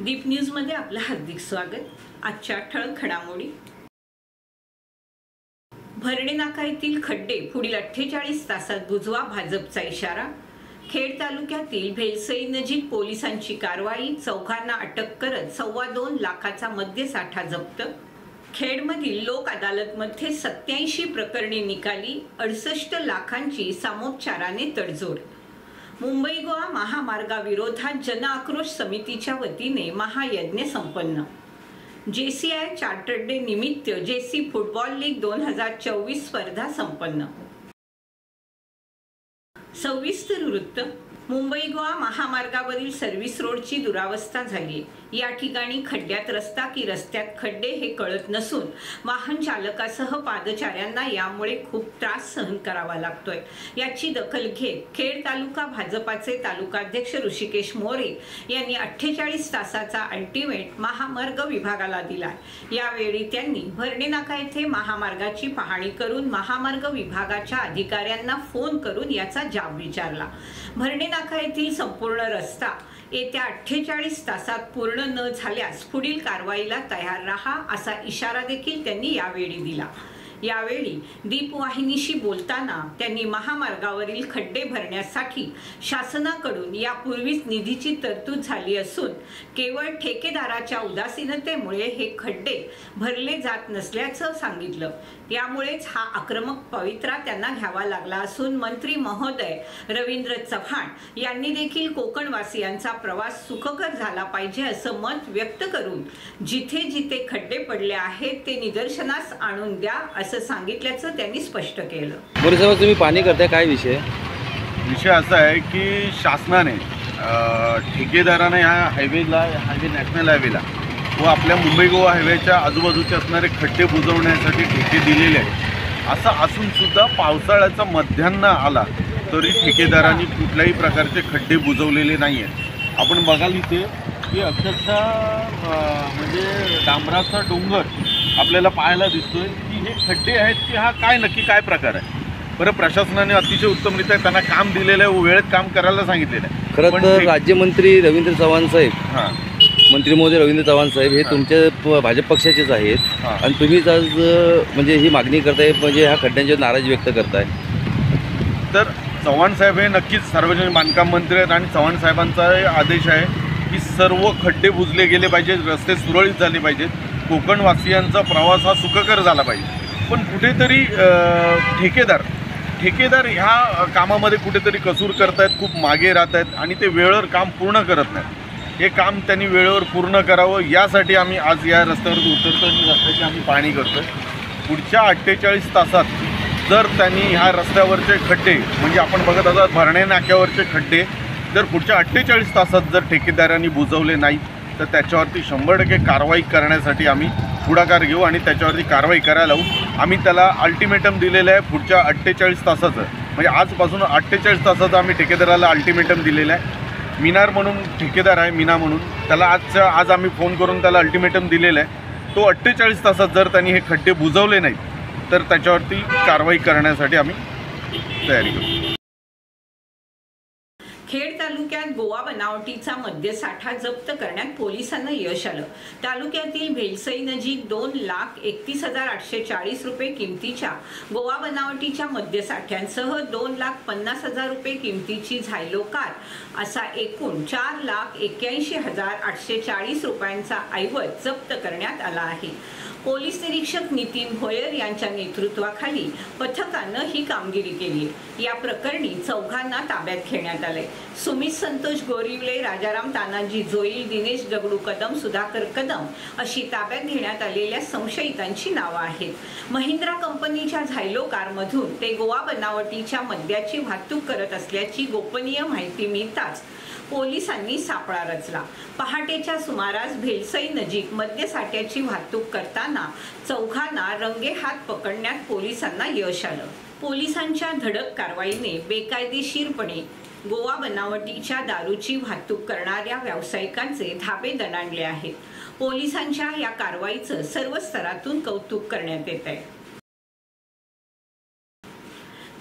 दीप news मध्ये आपलं हार्दिक स्वागत। आजच्या ठळक घडामोडी। भरणे नाका येथील खड्डे पुढील 48 तासात बुजवा, भाजपचा इशारा। खेड तालुक्यातील भेलसई नजीक पोलिसांची कारवाई, चौघांना अटक करत 2.25 लाखाचा मद्यसाठा जप्त। खेडमधील लोक अदालतमध्ये 87 प्रकरणे निकाली, 68 लाखांची सामोपचाराने तडजोड। मुंबई गोवा महामार्गाविरोधात जन आक्रोश समितीच्या वतीने महायज्ञ संपन्न। JCI चार्टर्ड डे निमित्त JC फुटबॉल लीग 2024 स्पर्धा संपन्न। सविस्तर वृत्त। मुंबई गोवा महामार्गावरील सर्व्हिस रोडची दुरावस्था झाली। या ठिकाणी खड्ड्यात रस्ता की रस्त्यात खड्डे हे कळत नसून वाहन चालकासह पादचाऱ्यांना यामुळे खूप त्रास सहन करावा लागतोय। याची दखल घेत खेड तालुका भाजपाचे तालुकाध्यक्ष ऋषिकेश मोरे यांनी 48 तासाचा अल्टिमेट महामार्ग विभागाला दिला। यावेळी त्यांनी भरणे नाका येथे महामार्गाची पाहणी करून महामार्ग विभागाच्या अधिकाऱ्यांना फोन करून याचा जाब विचारला। भरणे नाका येथील संपूर्ण रस्ता येत्या 48 तासात पूर्ण न झाल्यास पुढील कारवाईला तयार राहा असा इशारा देखील त्यांनी यावेळी दिला। यावेळी दीप वाहिनीशी बोलताना त्यांनी महामार्गावरील खड्डे भरण्यासाठी शासनाकडून यापूर्वीच निधीची तरतूद झाली असून केवळ ठेकेदाराच्या उदासीनतेमुळे हे खड्डे भरले जात नसल्याचं सांगितलं। यामुळेच हा आक्रमक पवित्रा त्यांना घ्यावा लागला असून मंत्री महोदय रवींद्र चव्हाण यांनी देखील कोकणवासियांचा प्रवास सुखकर झाला पाहिजे असं मत व्यक्त करून जिथे जिथे खड्डे पडले आहेत ते निदर्शनास आणून द्या असं सांगितल्याचं त्यांनी स्पष्ट केलं। मोरे साहेब, तुम्ही पाणी करताय, काय विषय असा आहे की शासनाने ठेकेदारांना ह्या हायवे नॅशनल हायवेला व आपल्या मुंबई गोवा हायवेच्या आजूबाजूचे असणारे खड्डे बुजवण्यासाठी ठेके दिलेले आहे। असं असून सुद्धा पावसाळ्याचा मध्यान्ह आला तरी ठेकेदारांनी कुठल्याही प्रकारचे खड्डे बुजवलेले नाही आहेत। आपण बघाल इथे की अक्षरशः म्हणजे डांबराचा डोंगर आपल्याला पाहायला दिसतोय की हे खड्डे आहेत की हा नक्की काय प्रकार आहे। बरं, प्रशासनाने अतिशय उत्तमरित्या त्यांना काम दिलेलं आहे व वेळेत काम करायला सांगितलेलं आहे। खरं तर राज्यमंत्री रवींद्र चव्हाण साहेब, मंत्री महोदय रवींद्र चव्हाण साहेब हे तुमच्या भाजप पक्षाचेच आहेत आणि तुम्हीच आज म्हणजे ही मागणी करताय, म्हणजे ह्या खड्ड्यांच्यावर नाराजी व्यक्त करताय। तर चव्हाण साहेब हे नक्कीच सार्वजनिक बांधकाम मंत्री आहेत आणि चव्हाण साहेबांचा आदेश आहे की सर्व खड्डे बुजले गेले पाहिजेत, रस्ते सुरळीत झाले पाहिजेत, कोकणवासियांचा प्रवास हा सुखकर झाला पाहिजे। पण कुठेतरी ठेकेदार ह्या कामामध्ये कुठेतरी कसूर करतायत, खूप मागे राहत आहेत आणि ते वेळेवर काम पूर्ण करत नाहीत। हे काम त्यांनी वेळेवर पूर्ण करावं यासाठी आम्ही आज या रस्त्यावर उतरतो आणि रस्त्याची आम्ही पाहणी करतो। पुढच्या 48 तासात जर त्यांनी ह्या रस्त्यावरचे खड्डे म्हणजे आपण बघत आहोत भरणे नाक्यावरचे खड्डे जर पुढच्या 48 तासात जर ठेकेदारांनी बुजवले नाहीत तर त्याच्यावरती 100% कारवाई करण्यासाठी आम्ही पुढाकार घेऊ आणि त्याच्यावरती कारवाई करायला लावू। आम्ही त्याला अल्टिमेटम दिलेलं आहे पुढच्या 48 तासाचं, म्हणजे आजपासून 48 तासाचं आम्ही ठेकेदाराला अल्टिमेटम दिलेलं आहे। मिनार म्हणून ठेकेदार आहे, मीना म्हणून, त्याला आज आम्ही फोन करून त्याला अल्टिमेटम दिलेलं आहे। तो 48 तासात जर त्यांनी हे खड्डे बुजवले नाहीत तर त्याच्यावरती कारवाई करण्यासाठी आम्ही तयारी करू। खेड तालुक्यात गोवा बनावटीचा मद्यसाठा जप्त करण्यात पोलिसांना यश आलं। तालुक्यातील भेलसई नजीक 2,31,840 रुपये किमतीच्या गोवा बनावटीच्या मद्यसाठ्यांसह 2,50,000 रुपये किमतीची झायलो कार असा एकूण 4,81,840 रुपयांचा ऐवज जप्त करण्यात आला आहे। पोलीस निरीक्षक नितीन भोयर यांच्या नेतृत्वाखाली पथकानं ही कामगिरी केली। या प्रकरणी चौघांना ताब्यात घेण्यात आले। सुमित संतोष गोरिवले, राजाराम तानाजी जोईल, दिनेश दगडू कदम, सुधाकर कदम अशी ताब्यात घेण्यात आलेल्या संशयितांची नावं आहेत। महिंद्रा कंपनीच्या झायलो कारमधून ते गोवा बनावटीच्या मद्याची वाहतूक करत असल्याची गोपनीय माहिती मिळताच पोलिसांनी सापळा रचला। पहाटेच्या सुमारास भेलसई नजीक मद्यसाठ्याची वाहतूक करताना चौघांना रंगेहात पकडण्यात पोलिसांना यश आलं। पोलिसांच्या धडक कारवाईने बेकायदेशीरपणे गोवा बनावटीच्या दारूची वाहतूक करणाऱ्या व्यावसायिकांचे धाबे दणाणले आहेत। पोलिसांच्या या कारवाईचं सर्व स्तरातून कौतुक करण्यात येत आहे।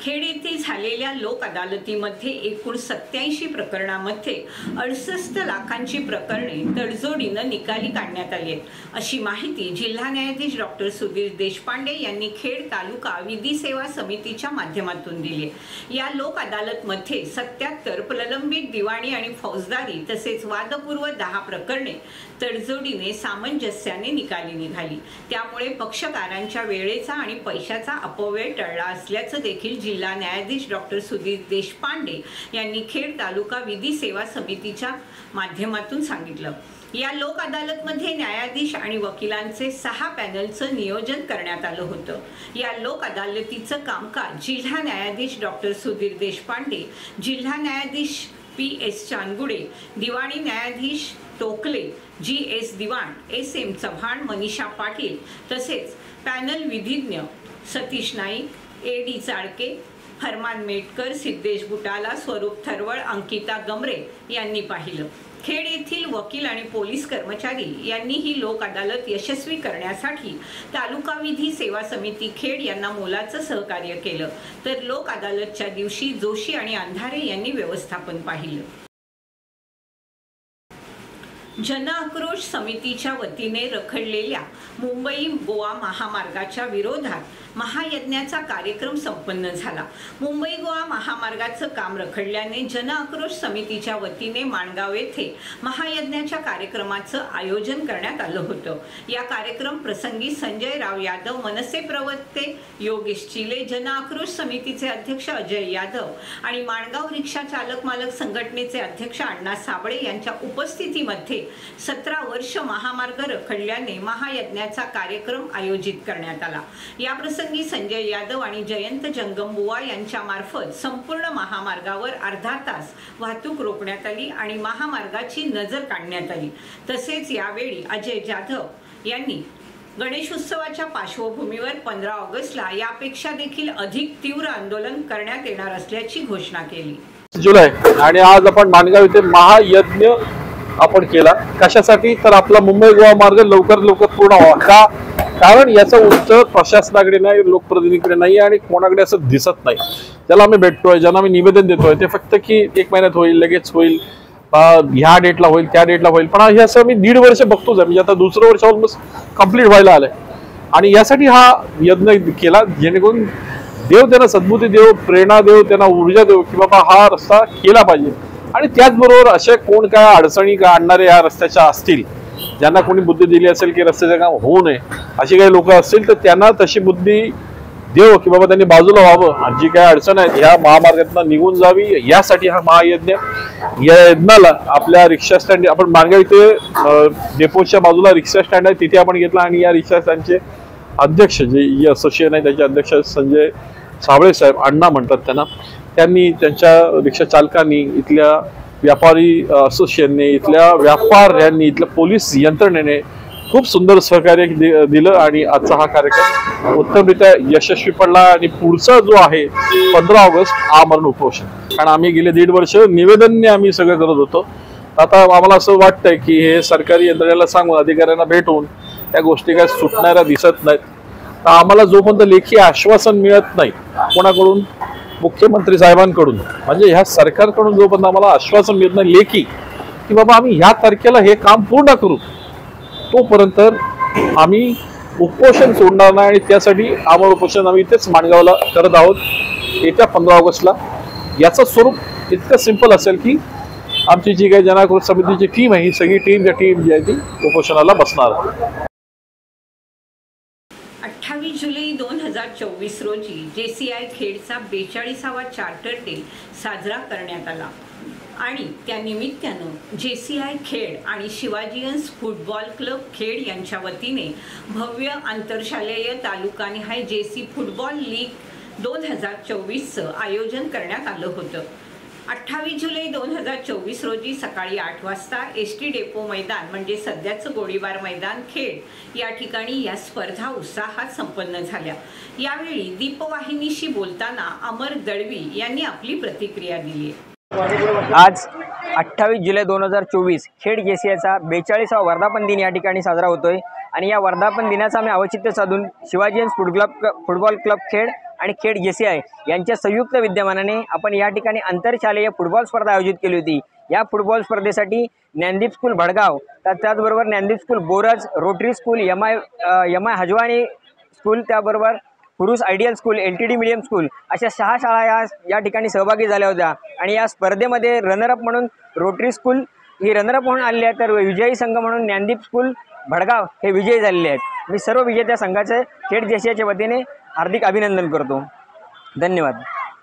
खेड येथे झालेल्या लोक अदालतीमध्ये एकूण 87 प्रकरणामध्ये 68 लाखांची प्रकरणे तडजोडीनं निकाली काढण्यात आली आहेत, अशी माहिती जिल्हा न्यायाधीश डॉक्टर सुधीर देशपांडे यांनी खेड तालुका विधी सेवा समितीच्या माध्यमातून दिली. या लोक अदालतमध्ये 77 प्रलंबित दिवाणी आणि फौजदारी तसेच वादपूर्व 10 प्रकरणे तडजोडीने सामंजस्याने निकाली निघाली. त्यामुळे पक्षकारांच्या वेळेचा आणि पैशाचा अपव्यय टळला असल्याचं देखील जिल्हा न्यायाधीश डॉक्टर सुधीर देशपांडे यांनी खेड तालुका विधी सेवा समितीच्या माध्यमातून सांगितलं. या लोक अदालतमध्ये न्यायाधीश आणि वकिलांचे 6 पॅनलचं नियोजन करण्यात आलं होतं. या लोक अदालतीचं कामकाज जिल्हा न्यायाधीश डॉक्टर सुधीर देशपांडे, जिल्हा न्यायाधीश PS चांदगुडे, दिवाणी न्यायाधीश टोकले, GS दिवाण, SM चव्हाण, मनीषा पाटील तसेच पॅनल विधिज्ञ सतीश नाईक, AD चाडके, फरमान मेटकर, सिद्धेश बुटाला, स्वरूप थरवळ, अंकिता गमरे यांनी पाहिलं. खेड येथील वकील आणि पोलीस कर्मचारी यांनी ही लोक अदालत यशस्वी करण्यासाठी तालुका विधी सेवा समिती खेड यांना मोलाचं सहकार्य केलं. तर लोक अदालतच्या दिवशी जोशी आणि अंधारे यांनी व्यवस्थापन पाहिलं. जनआक्रोश समितीच्या वतीने रखडलेल्या मुंबई गोवा महामार्गाच्या विरोधात महायज्ञाचा कार्यक्रम संपन्न झाला. मुंबई गोवा महामार्गाचं काम रखडल्याने जनआक्रोश समितीच्या वतीने माणगाव येथे महायज्ञाच्या कार्यक्रमाचं आयोजन करण्यात आलं होतं. या कार्यक्रम प्रसंगी संजय राव यादव, मनसे प्रवक्ते योगेश चिले, जनआक्रोश समितीचे अध्यक्ष अजय यादव आणि माणगाव रिक्षा चालक मालक संघटनेचे अध्यक्ष अण्णा साबळे यांच्या उपस्थितीमध्ये 17 वर्ष महामार्ग रखडल्याने महायज्ञाचा कार्यक्रम आयोजित करण्यात आला. या प्रसंगी संजय यादव आणि जयंत जंगमबुवा यांच्या मार्फत संपूर्ण महामार्गावर अर्धा तास वाहतूक रोखण्यात आली आणि महामार्गाची नजर काढण्यात आली. तसेच यावेळी अजय जाधव यांनी गणेशोत्सवाच्या पार्श्वभूमीवर 15 ऑगस्टला यापेक्षा देखील अधिक तीव्र आंदोलन करण्यात येणार असल्याची घोषणा केली. जुलै आणि आज आपण माणगाव येथे महायज्ञ आपण केला. कशासाठी? तर आपला मुंबई गोवा मार्ग लवकर पूर्ण व्हावा. कारण याचं उत्तर प्रशासनाकडे नाही, लोकप्रतिनिधीकडे नाही आणि कोणाकडे असं दिसत नाही. ज्याला आम्ही भेटतोय, ज्यांना आम्ही निवेदन देतोय ते फक्त की 1 महिन्यात होईल, लगेच होईल, ह्या डेटला होईल, त्या डेटला होईल. पण हे असं मी 1.5 वर्ष बघतोच आहे. म्हणजे आता 2रं वर्ष ऑलमोस्ट कंप्लीट व्हायला आलंय आणि यासाठी हा यज्ञ केला जेणेकरून देव त्यांना सद्बुद्धी देव, प्रेरणा देव, त्यांना ऊर्जा देव की बाबा हा रस्ता केला पाहिजे. आणि त्याचबरोबर अशा कोण काय अडचणी का आणणारे या रस्त्याच्या असतील, ज्यांना कोणी बुद्धी दिली असेल की रस्त्याचं काम होऊ नये अशी काही लोक असतील तर त्यांना तशी बुद्धी देव की बाबा त्यांनी बाजूला व्हावं आणि जी काय अडचण आहे ह्या महामार्गातून निघून जावी, यासाठी हा महायज्ञ. या यज्ञाला आपल्या रिक्षा स्टँड, आपण माणगाव इथे डेपोच्या बाजूला रिक्षा स्टँड आहे तिथे आपण घेतला आणि या रिक्षा स्टँडचे अध्यक्ष जे असोसिएशन आहे त्याचे अध्यक्ष संजय साबळे साहेब, अण्णा म्हणतात त्यांनी त्यांच्या रिक्षा चालकांनी, इथल्या व्यापारी असोसिएशनने, इथल्या व्यापाऱ्यांनी, इथल्या पोलीस यंत्रणेने खूप सुंदर सहकार्य दिलं आणि आजचा हा कार्यक्रम उत्तमरित्या यशस्वी पडला. आणि पुढचा जो आहे 15 ऑगस्ट आमरण उपोषण, कारण आम्ही गेले 1.5 वर्ष निवेदनने आम्ही सगळं करत होतो. आता आम्हाला असं वाटतंय की हे सरकारी यंत्रणेला सांगून, अधिकाऱ्यांना भेटून त्या गोष्टी काय सुटणाऱ्या दिसत नाहीत. तर आम्हाला जोपर्यंत लेखी आश्वासन मिळत नाही कोणाकडून, मुख्यमंत्री साहेबांकडून, म्हणजे ह्या सरकारकडून जोपर्यंत आम्हाला आश्वासन मिळत नाही लेखी की बाबा आम्ही ह्या तारखेला हे काम पूर्ण करू, तोपर्यंत आम्ही उपोषण सोडणार नाही. आणि त्यासाठी आमरण उपोषण आम्ही इथेच माणगावला करत आहोत येत्या 15 ऑगस्टला. याचं स्वरूप इतकं सिंपल असेल की आमची जी काही जनआक्रोश समितीची टीम आहे ही सगळी टीम जी आहे ती उपोषणाला बसणार. 28 जुलै 2024 रोजी JCI खेडचा 42वा चार्टर डे साजरा करण्यात आला आणि त्या निमित्तानं JCI खेड आणि शिवाजीयन्स फुटबॉल क्लब खेड यांच्या वतीने भव्य आंतरशालेय तालुकानिहाय JC फुटबॉल लीग 2024चं आयोजन करण्यात आलं होतं. 28 जुलै 2024 रोजी सकाळी 8 वाजता ST डेपो मैदान म्हणजे सध्याचं गोळीबार मैदान खेड या ठिकाणी या स्पर्धा उत्साहात संपन्न झाल्या. यावेळी दीपवाहिनीशी बोलताना अमर दळवी यांनी आपली प्रतिक्रिया दिली. आज 28 जुलै 2024 खेड JCIचा 42वा वर्धापन दिन या ठिकाणी साजरा होतोय आणि या वर्धापन दिनाचा आम्ही औचित्य साधून शिवाजीयन्स फुटबॉल क्लब खेड आणि खेड JCI यांच्या संयुक्त विद्यमानाने आपण या ठिकाणी आंतरशालेय फुटबॉल स्पर्धा आयोजित केली होती। या फुटबॉल स्पर्धेसाठी ज्ञानदीप स्कूल भडगाव, त्याचबरोबर Gyandeep school Boraj, rotary school, MI Hajwani school, त्याबरोबर पुरुष ideal school, LTD medium school अशा 6 शाळा या ठिकाणी सहभागी झाल्या होत्या। आणि या स्पर्धेमध्ये रनरअप म्हणून रोटरी स्कूल ही रनरअप म्हणून आलेली आहे, तर विजयी संघ म्हणून ज्ञानदीप स्कूल भडगाव हे विजयी झालेले आहेत। मी सर्व विजेत्या संघाचे खेड JCIच्या वतीने हार्दिक अभिनंदन करतो। धन्यवाद।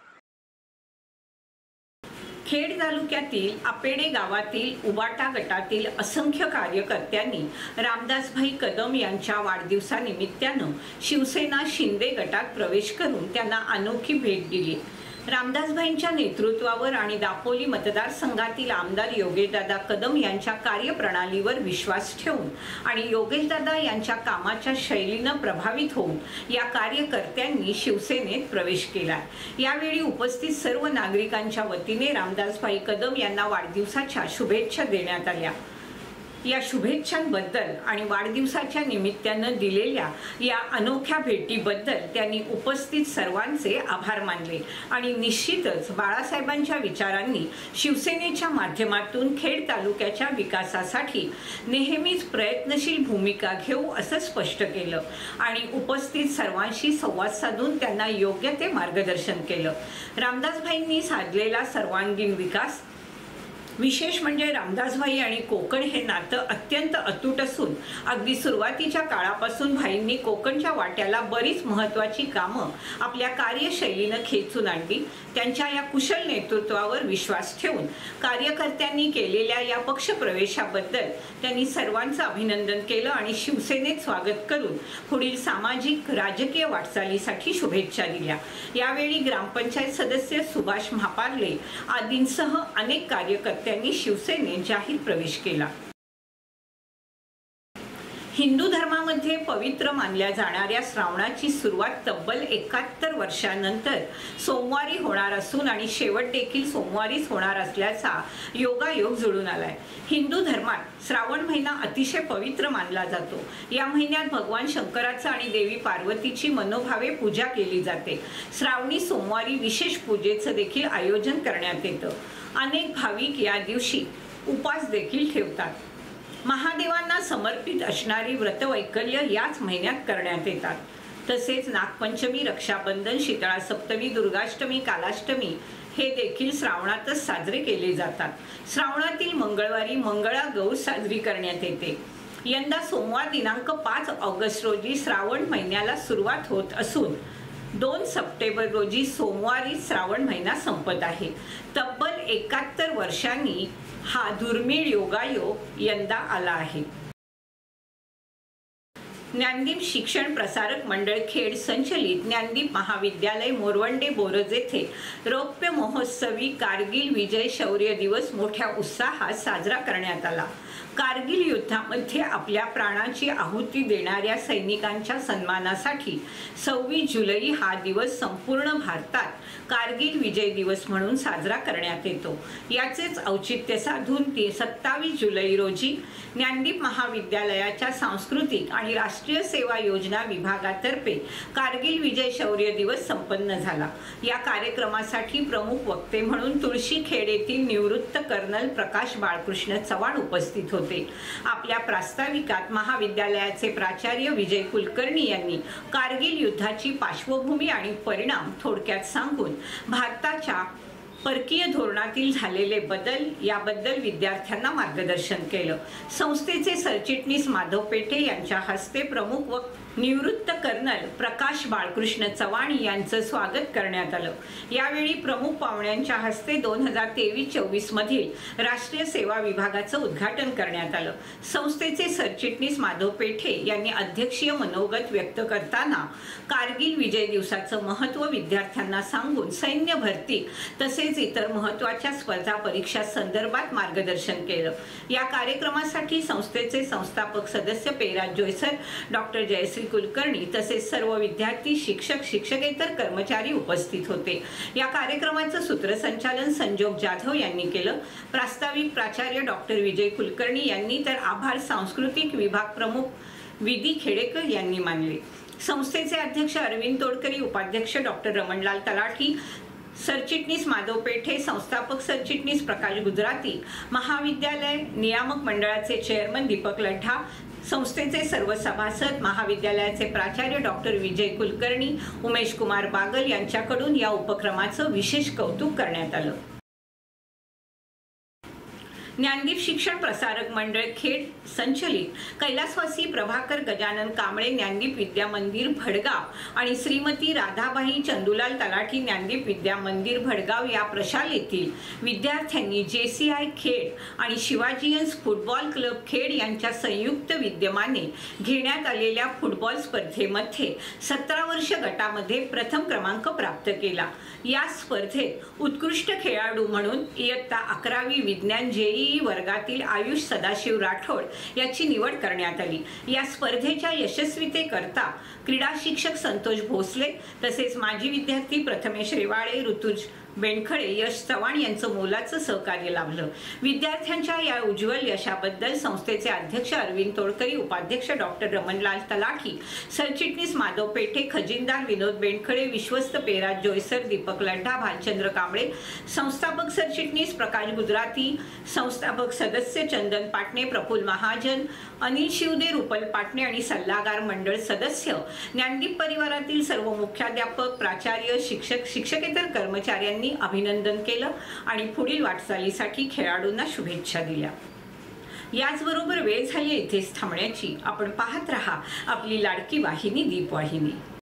खेड तालुक्यातील आपेडे गावातील उबाटा गटातील असंख्य कार्यकर्त्यांनी रामदासभाई कदम यांच्या वाढदिवसानिमित्तानं शिवसेना शिंदे गटात प्रवेश करून त्यांना अनोखी भेट दिली। रामदासभाईंच्या नेतृत्वावर आणि दापोली मतदारसंघातील आमदार योगेशदादा कदम यांच्या कार्यप्रणालीवर विश्वास ठेवून आणि योगेशदादा यांच्या कामाच्या शैलीनं प्रभावित होऊन या कार्यकर्त्यांनी शिवसेनेत प्रवेश केला। यावेळी उपस्थित सर्व नागरिकांच्या वतीने रामदासभाई कदम यांना वाढदिवसाच्या शुभेच्छा देण्यात आल्या। या शुभेच्छांबद्दल आणि वाढदिवसाच्या निमित्तानं दिलेल्या या अनोख्या भेटीबद्दल त्यांनी उपस्थित सर्वांचे आभार मानले आणि निश्चितच बाळासाहेबांच्या विचारांनी शिवसेनेच्या माध्यमातून खेड तालुक्याच्या विकासासाठी नेहमीच प्रयत्नशील भूमिका घेऊ असं स्पष्ट केलं आणि उपस्थित सर्वांशी संवाद साधून त्यांना योग्य ते मार्गदर्शन केलं। रामदासभाईंनी साधलेला सर्वांगीण विकास, विशेष म्हणजे रामदासभाई आणि कोकण हे नातं अत्यंत अतूट असून अगदी सुरुवातीच्या काळापासून भाईंनी कोकणच्या वाट्याला बरीच महत्त्वाची कामं आपल्या कार्यशैलीनं खेचून आणली। त्यांच्या या कुशल नेतृत्वावर विश्वास ठेवून कार्यकर्त्यांनी केलेल्या या पक्षप्रवेशाबद्दल त्यांनी सर्वांचं अभिनंदन केलं आणि शिवसेनेत स्वागत करून पुढील सामाजिक राजकीय वाटचालीसाठी शुभेच्छा दिल्या। यावेळी ग्रामपंचायत सदस्य सुभाष महापार्ले आदींसह अनेक कार्यकर्त्यांनी शिवसेनेत जाहीर प्रवेश केला। हिंदू धर्मामध्ये पवित्र मानल्या जाणाऱ्या श्रावणाची सुरुवात तब्बल 71 वर्षांनंतर सोमवारी होणार असून आणि शेवट देखील सोमवारीच होणार असल्याचा योगायोग जुळून आलाय। हिंदू धर्मात श्रावण महिना अतिशय पवित्र मानला जातो। या महिन्यात भगवान शंकराचं आणि देवी पार्वतीची मनोभावे पूजा केली जाते। श्रावणी सोमवारी विशेष पूजेचं देखील आयोजन करण्यात येतं। अनेक भाविक या दिवशी उपास देखील ठेवतात। महादेवांना समर्पित असणारी व्रतवैकल्य याच महिन्यात करण्यात येतात। तसेच नागपंचमी, रक्षाबंधन, शीतळा सप्तमी, दुर्गाष्टमी, कालाष्टमी हे देखील श्रावणातच साजरे केले जातात। श्रावणातील मंगळवारी मंगळा गौर साजरी करण्यात येते। यंदा सोमवार दिनांक 5 ऑगस्ट रोजी श्रावण महिन्याला सुरुवात होत असून 2 सप्टेंबर रोजी सोमवारी श्रावण महिना संपत आहे। तब्बल 71 वर्षांनी हा दुर्मिळ योगायोग यंदा आला आहे। ज्ञानदीप शिक्षण प्रसारक मंडळ खेड संचलित ज्ञानदीप महाविद्यालय मोरवंडे बोरज येथे रौप्य महोत्सवी कारगिल विजय शौर्य दिवस मोठ्या उत्साहात साजरा करण्यात आला। कारगिल युद्धामध्ये आपल्या प्राणाची आहुती देणाऱ्या सैनिकांच्या सन्मानासाठी 26 जुलै हा दिवस संपूर्ण भारतात कारगिल विजय दिवस म्हणून साजरा करण्यात येतो। याचेच औचित्य साधून 27 जुलै रोजी ज्ञानदीप महाविद्यालयाच्या सांस्कृतिक आणि राष्ट्रीय सेवा योजना विभागातर्फे कारगिल विजय शौर्य दिवस संपन्न झाला। या कार्यक्रमासाठी प्रमुख वक्ते म्हणून तुळशीखेड येथील निवृत्त कर्नल प्रकाश बाळकृष्ण चव्हाण उपस्थित होते। आपल्या प्रास्ताविकात महाविद्यालयाचे प्राचार्य विजय कुलकर्णी यांनी कारगिल युद्धाची पार्श्वभूमी आणि परिणाम थोडक्यात सांगून भारताच्या परकीय धोरणातील झालेले बदल याबद्दल विद्यार्थ्यांना मार्गदर्शन केलं। संस्थेचे सरचिटणीस माधव पेठे यांच्या हस्ते प्रमुख व निवृत्त कर्नल प्रकाश बाळकृष्ण चव्हाण यांचं स्वागत करण्यात आलं। यावेळी प्रमुख पाहुण्यांच्या हस्ते 2023-24 मधील राष्ट्रीय सेवा विभागाचं उद्घाटन करण्यात आलं। संस्थेचे सरचिटणीस माधव पेठे यांनी अध्यक्षीय मनोगत व्यक्त करताना कारगिल विजय दिवसाचं महत्त्व विद्यार्थ्यांना सांगून सैन्य भरती तसेच इतर महत्त्वाच्या स्पर्धा परीक्षा संदर्भात मार्गदर्शन केलं। या कार्यक्रमासाठी संस्थेचे संस्थापक सदस्य पेराज जोयसर, डॉक्टर जयश्री कुलकर्णी तसेच सर्व विद्यार्थी, शिक्षक, शिक्षकेतर कर्मचारी उपस्थित होते। या कार्यक्रमाचं सूत्रसंचालन संजोग जाधव यांनी केलं। प्रास्ताविक प्राचार्य डॉक्टर विजय कुलकर्णी यांनी तर आभार सांस्कृतिक विभाग प्रमुख विधी खेडेकर यांनी मानले। संस्थेचे अध्यक्ष अरविंद तोडकरी, उपाध्यक्ष डॉक्टर रमणलाल तलाठी, सरचिटणीस माधव पेठे, संस्थापक सरचिटणीस प्रकाश गुजराती, महाविद्यालय नियामक मंडळाचे चेअरमन दीपक लढ्ढा, संस्थेचे सर्व सभासद, महाविद्यालयाचे प्राचार्य डॉक्टर विजय कुलकर्णी, उमेश कुमार बागल यांच्याकडून या उपक्रमाचं विशेष कौतुक करण्यात आलं. ज्ञानदीप शिक्षण प्रसारक मंडळ खेड संचलित कैलासवासी प्रभाकर गजानन कांबळे ज्ञानदीप विद्या मंदिर भडगाव आणि श्रीमती राधाबाई चंदुलाल तलाठी ज्ञानदीप विद्या मंदिर भडगाव या प्रशालेतील विद्यार्थ्यांनी JCI खेड आणि शिवाजीयन्स फुटबॉल क्लब खेड यांच्या संयुक्त विद्यमाने घेण्यात आलेल्या फुटबॉल स्पर्धेमध्ये 17 वर्ष गटामध्ये प्रथम क्रमांक प्राप्त केला. या स्पर्धेत उत्कृष्ट खेळाडू म्हणून इयत्ता 11वी विज्ञान JEE वर्गातील आयुष सदाशिव राठोड याची निवड करण्यात आली. या स्पर्धेच्या यशस्वीतेकरता क्रीडा शिक्षक संतोष भोसले तसेच माजी विद्यार्थी प्रथमेश रेवाळे, ऋतुज बेंडखळे, यश चव्हाण यांचं मोलाचं सहकार्य लाभलं. विद्यार्थ्यांच्या या उज्ज्वल यशाबद्दल संस्थेचे अध्यक्ष अरविंद तोडकरी, उपाध्यक्ष डॉक्टर रमणलाल तलाठी, सरचिटणीस माधव पेठे, खजिनदार विनोद बेंडखळे, विश्वस्त पेराज जोयसर, दीपक लढ्ढा, भालचंद्र कांबळे, संस्थापक सरचिटणीस प्रकाश गुजराती, संस्थापक सदस्य चंदन पाटणे, प्रफुल्ल महाजन, अनिल शिवदे, रुपल पाटणे आणि सल्लागार मंडळ सदस्य, ज्ञानदीप परिवारातील सर्व मुख्याध्यापक, प्राचार्य, शिक्षक, शिक्षकेतर कर्मचाऱ्यांनी अभिनंदन केलं आणि पुढील वाटचालीसाठी खेळाडूंना शुभेच्छा दिल्या. याचबरोबर वेळ झाली इथेच थांबण्याची. आपण पाहत रहा आपली लाडकी वाहिनी दीपवाहिनी.